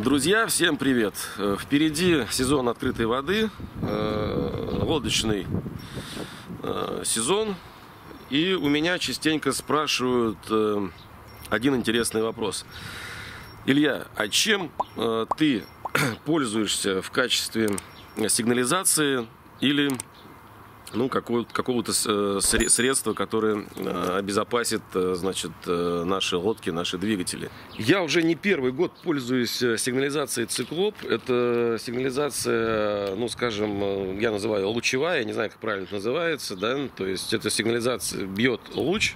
Друзья, всем привет! Впереди сезон открытой воды, лодочный сезон. И у меня частенько спрашивают один интересный вопрос. Илья, а чем ты пользуешься в качестве сигнализации или какого-то средства, которое обезопасит, значит, наши лодки, наши двигатели? Я уже не первый год пользуюсь сигнализацией «Циклоп». Это сигнализация, скажем, я называю лучевая, я не знаю, как правильно это называется, да, то есть эта сигнализация бьет луч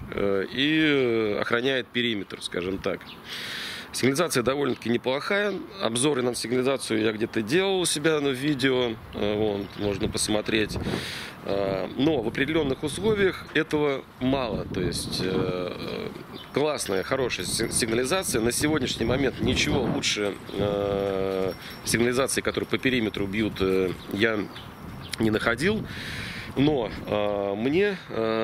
и охраняет периметр, скажем так. Сигнализация довольно-таки неплохая. Обзоры на сигнализацию я где-то делал у себя на видео. Вон, можно посмотреть. Но в определенных условиях этого мало. То есть классная, хорошая сигнализация. На сегодняшний момент ничего лучше сигнализации, которые по периметру бьют, я не находил. Но мне...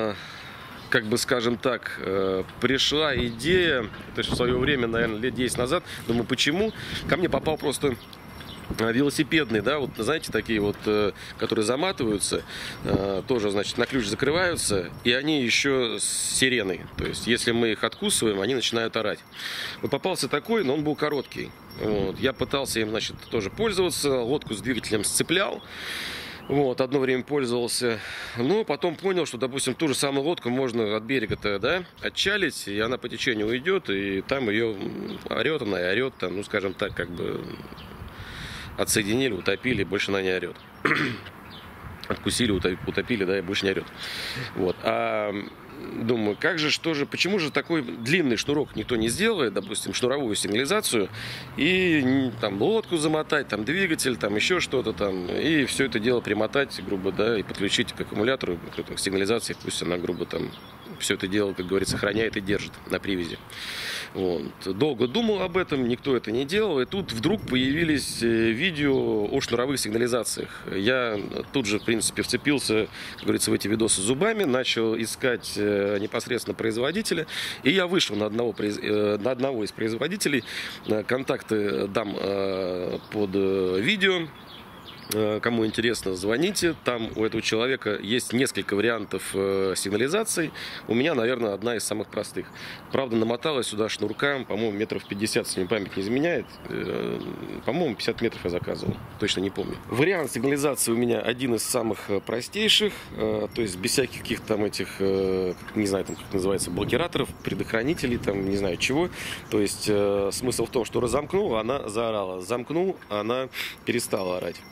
скажем так, пришла идея, это в свое время, наверное, лет 10 назад, думаю, почему? Ко мне попал просто велосипедный, да, вот, знаете, такие вот, которые заматываются, тоже, значит, на ключ закрываются, и они еще с сиреной, то есть, если мы их откусываем, они начинают орать. Вот попался такой, но он был короткий. Вот. Я пытался им, значит, тоже пользоваться, лодку с двигателем сцеплял. Вот, одно время пользовался, но потом понял, что, допустим, ту же самую лодку можно от берега-то, да, отчалить, и она по течению уйдет, и там ее орет она и орет, там, скажем так, как бы отсоединили, утопили, больше она не орет. Откусили, утопили, да, и больше не орет. Вот, думаю, почему же такой длинный шнурок никто не сделает, допустим, шнуровую сигнализацию, и там лодку замотать, там двигатель, там еще что-то там, и все это дело примотать, грубо, да, и подключить к аккумулятору, к сигнализации, пусть она, грубо, там, все это дело, как говорится, сохраняет и держит на привязи. Вот. Долго думал об этом, никто это не делал, и тут вдруг появились видео о шнуровых сигнализациях. Я тут же, в принципе, вцепился, как говорится, в эти видосы зубами, начал искать непосредственно производителя, и я вышел на одного из производителей, контакты дам под видео. Кому интересно, звоните. Там у этого человека есть несколько вариантов сигнализаций. У меня, наверное, одна из самых простых. Правда, намоталась сюда шнурка, по-моему, метров 50, если мне память не изменяет. По-моему, 50 метров я заказывал. Точно не помню. Вариант сигнализации у меня один из самых простейших. То есть без всяких каких-то там этих, не знаю, там, как называется, блокираторов, предохранителей, там, не знаю чего. То есть смысл в том, что разомкнул, она заорала. Замкнул, она перестала орать.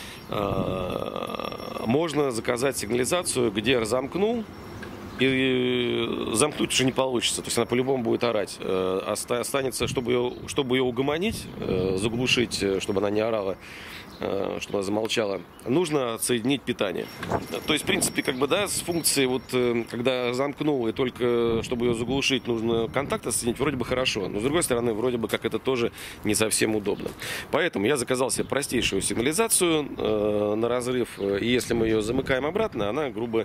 Можно заказать сигнализацию, где разомкнул, и замкнуть уже не получится. То есть она по-любому будет орать. Останется, чтобы ее угомонить, заглушить, чтобы она не орала, чтобы она замолчала, нужно отсоединить питание. То есть, в принципе, как бы, да, с функцией, вот, когда замкнул, и только, чтобы ее заглушить, нужно контакт отсоединить, вроде бы хорошо. Но, с другой стороны, вроде бы, как это тоже не совсем удобно. Поэтому я заказал себе простейшую сигнализацию на разрыв. И если мы ее замыкаем обратно, она, грубо,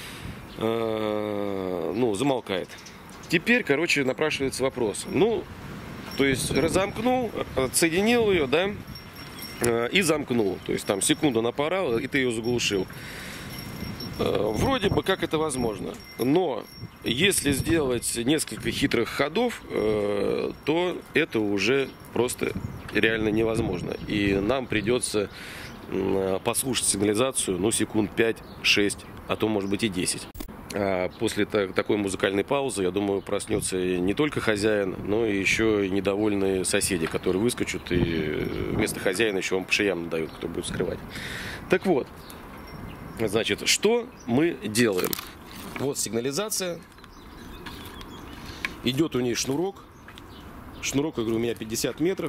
замолкает. Теперь, короче, напрашивается вопрос. То есть, разомкнул, отсоединил ее, да, и замкнул. То есть там секунду она поорала, и ты ее заглушил. Вроде бы как это возможно. Но если сделать несколько хитрых ходов, то это уже просто реально невозможно. И нам придется послушать сигнализацию, секунд 5-6, а то может быть и 10. После такой музыкальной паузы, я думаю, проснется не только хозяин, но и еще и недовольные соседи, которые выскочат и вместо хозяина еще вам по шеям надают, кто будет скрывать. Так вот, значит, что мы делаем? Вот сигнализация. Идет у ней шнурок. Шнурок, я говорю, у меня 50 метров.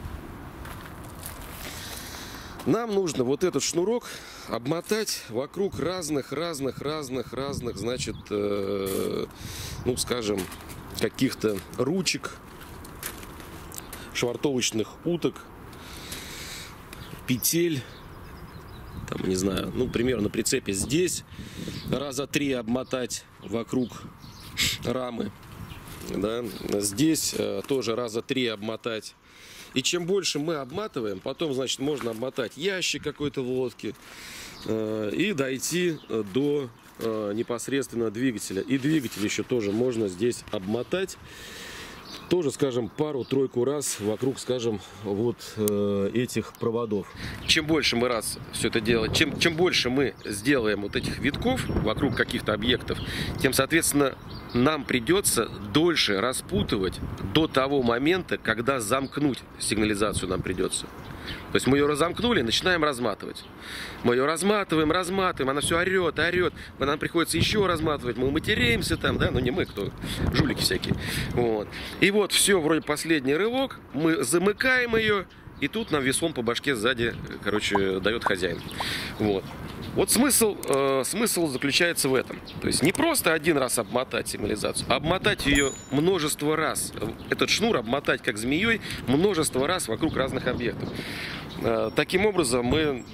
Нам нужно вот этот шнурок обмотать вокруг разных, значит, скажем, каких-то ручек, швартовочных уток, петель, там, не знаю, примерно на прицепе здесь раза 3 обмотать вокруг рамы, да? Здесь тоже раза 3 обмотать. И чем больше мы обматываем, потом, значит, можно обмотать ящик какой-то лодки и дойти до непосредственно двигателя. И двигатель еще тоже можно здесь обмотать. Тоже, скажем, пару-тройку раз вокруг, скажем, вот этих проводов. Чем больше мы раз все это делаем, чем больше мы сделаем вот этих витков вокруг каких-то объектов, тем, соответственно, нам придется дольше распутывать до того момента, когда замкнуть сигнализацию нам придется. То есть мы ее разомкнули, начинаем разматывать. Мы ее разматываем, она все орет, нам приходится еще разматывать, мы матереемся там, да, ну не мы, кто, жулики всякие. Вот. И вот все, вроде последний рывок, мы замыкаем ее, и тут нам веслом по башке сзади, короче, дает хозяин. Вот. Вот смысл заключается в этом. То есть не просто один раз обмотать сигнализацию, а обмотать ее множество раз. Этот шнур обмотать как змеей множество раз вокруг разных объектов. Таким образом мы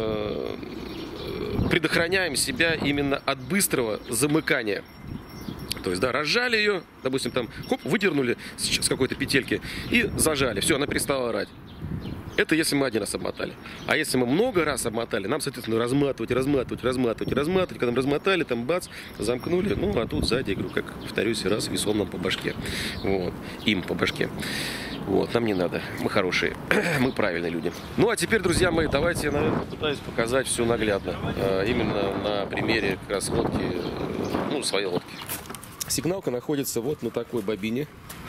предохраняем себя именно от быстрого замыкания. То есть, да, разжали ее, допустим, там, хоп, выдернули с какой-то петельки и зажали. Все, она перестала орать. Это если мы один раз обмотали. А если мы много раз обмотали, нам, соответственно, разматывать. Когда мы размотали, там бац, замкнули. Ну, а тут сзади, я говорю, как, повторюсь, раз веслом нам по башке. Вот. Им по башке. Вот, нам не надо. Мы хорошие. Мы правильные люди. Ну, а теперь, друзья мои, давайте я, наверное, попытаюсь показать все наглядно. Именно на примере как раз лодки, ну, своей лодки. Сигналка находится вот на такой бобине.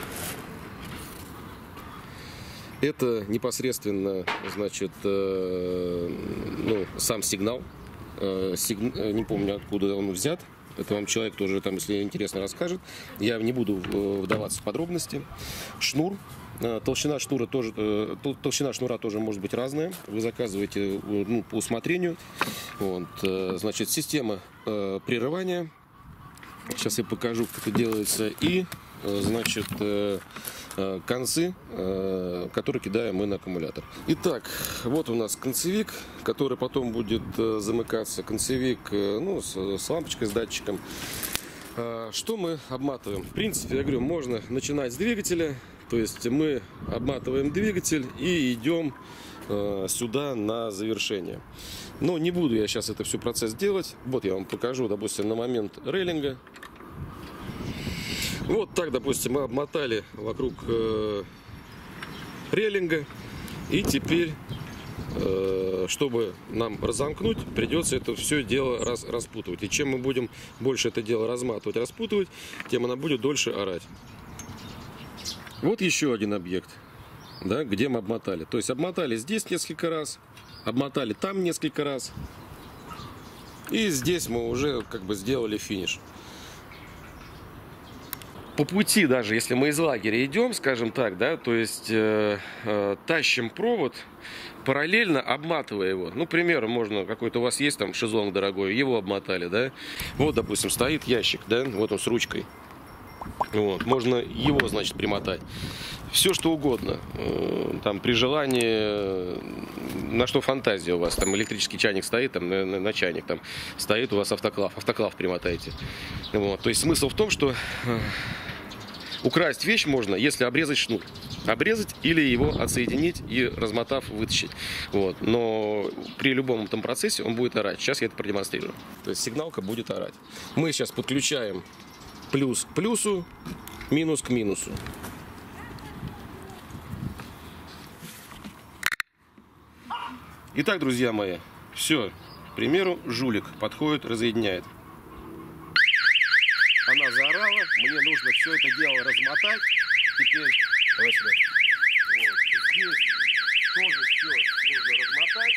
Это непосредственно, значит, ну, сам сигнал. Не помню, откуда он взят. Это вам человек тоже, там, если интересно, расскажет. Я не буду вдаваться в подробности. Шнур. Толщина шнура тоже может быть разная. Вы заказываете, ну, по усмотрению. Вот. Значит, система прерывания. Сейчас я покажу, как это делается. И, значит, концы, которые кидаем мы на аккумулятор. Итак, вот у нас концевик, который потом будет замыкаться. Концевик, ну, с лампочкой, с датчиком. Что мы обматываем? В принципе, я говорю, можно начинать с двигателя. То есть мы обматываем двигатель и идем сюда на завершение. Но не буду я сейчас это все процесс делать. Вот я вам покажу, допустим, на момент рейлинга. Вот так, допустим, мы обмотали вокруг рейлинга. И теперь, чтобы нам разомкнуть, придется это все дело распутывать. И чем мы будем больше это дело разматывать, распутывать, тем она будет дольше орать. Вот еще один объект, да, где мы обмотали. То есть обмотали здесь несколько раз, обмотали там несколько раз. И здесь мы уже как бы сделали финиш. По пути, даже если мы из лагеря идем, скажем так, да, то есть тащим провод, параллельно обматывая его. Ну, к примеру, можно, какой-то у вас есть там шезлонг дорогой, его обмотали, да. Вот, допустим, стоит ящик, да, вот он с ручкой. Вот, можно его, значит, примотать. Все что угодно. Там при желании, на что фантазия у вас. Там электрический чайник стоит, там на чайник там стоит у вас автоклав. Автоклав примотаете. Вот. То есть смысл в том, что украсть вещь можно, если обрезать шнур. Обрезать или его отсоединить и, размотав, вытащить. Вот. Но при любом этом процессе он будет орать. Сейчас я это продемонстрирую. То есть сигналка будет орать. Мы сейчас подключаем плюс к плюсу, минус к минусу. Итак, друзья мои, все. К примеру, жулик подходит, разъединяет. Она заорала, мне нужно все это дело размотать. Теперь, давай сюда. Вот. Здесь тоже все нужно размотать.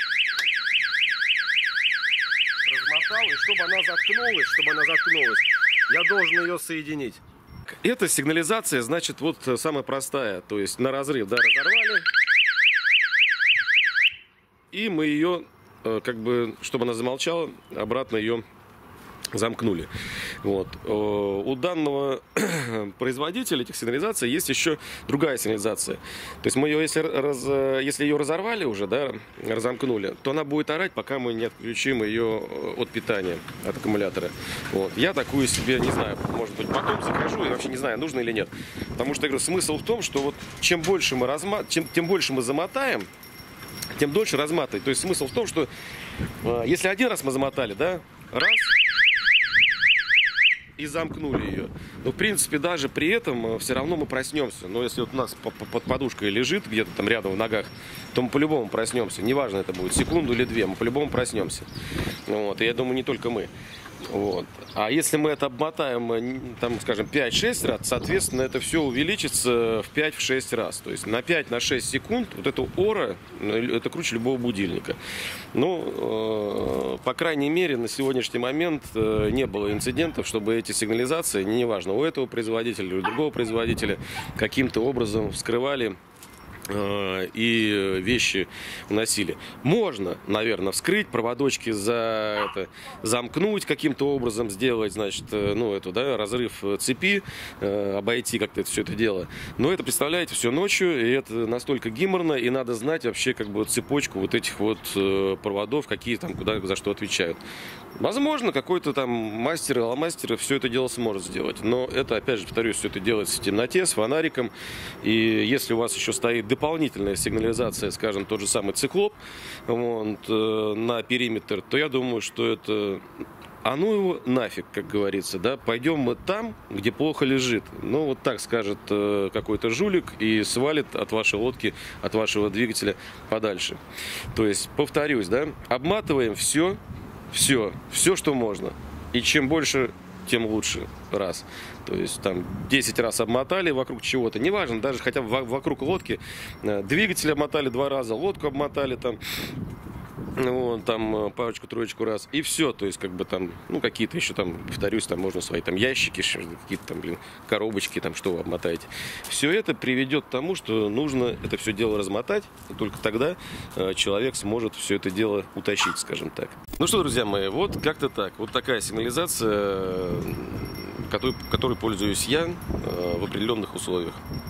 Размотал, и чтобы она заткнулась, я должен ее соединить. Эта сигнализация, значит, вот самая простая. То есть на разрыв, да, разорвали. И мы ее, как бы, чтобы она замолчала, обратно ее замкнули. Вот. У данного производителя этих сигнализаций есть еще другая сигнализация. То есть мы ее, если ее разорвали уже, да, разомкнули, то она будет орать, пока мы не отключим ее от питания, от аккумулятора. Вот. Я такую себе, не знаю, может быть, потом закажу, и вообще не знаю, нужно или нет. Потому что, я говорю, смысл в том, что вот чем больше мы тем больше мы замотаем, тем дольше разматывать. То есть смысл в том, что если один раз мы замотали, да, раз, и замкнули ее. Но, в принципе, даже при этом все равно мы проснемся. Но если вот у нас под подушкой лежит где-то там рядом в ногах, то мы по-любому проснемся. Неважно, это будет секунду или две, мы по-любому проснемся. Вот. И я думаю, не только мы. Вот. А если мы это обмотаем, там, скажем, 5-6 раз, соответственно, это все увеличится в 5-6 раз. То есть на 5-6 секунд вот эта ора, это круче любого будильника. Ну, по крайней мере, на сегодняшний момент не было инцидентов, чтобы эти сигнализации, неважно, у этого производителя или у другого производителя, каким-то образом вскрывали и вещи уносили. Можно, наверное, вскрыть, проводочки замкнуть каким-то образом, сделать, значит, ну, эту, да, разрыв цепи, обойти как-то это все это дело. Но это, представляете, все ночью, и это настолько геморно, и надо знать вообще как бы цепочку вот этих вот проводов, какие там, куда, за что отвечают. Возможно, какой-то там мастер или ломастер все это дело сможет сделать. Но это, опять же, повторюсь, все это делается в темноте, с фонариком. И если у вас еще стоит дополнительная сигнализация, скажем, тот же самый циклоп вот, на периметр, то я думаю, что это... А ну его нафиг, как говорится, да, пойдем мы там, где плохо лежит. Ну, вот так скажет какой-то жулик и свалит от вашей лодки, от вашего двигателя подальше. То есть, повторюсь, да, обматываем все, что можно. И чем больше, тем лучше. Раз. То есть там 10 раз обмотали вокруг чего-то. Неважно, даже хотя бы вокруг лодки. Двигатель обмотали 2 раза, лодку обмотали там. Вон, там парочку-троечку раз. И все. То есть, как бы там, ну, какие-то еще там, повторюсь, там можно свои там ящики, какие-то там, блин, коробочки, там, что вы обмотаете. Все это приведет к тому, что нужно это все дело размотать. И только тогда человек сможет все это дело утащить, скажем так. Ну что, друзья мои, вот как-то так. Вот такая сигнализация, которой пользуюсь я в определенных условиях.